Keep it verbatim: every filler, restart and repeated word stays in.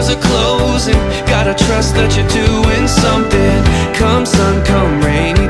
doors are closing. Gotta trust that you're doing something. Come sun, come rain,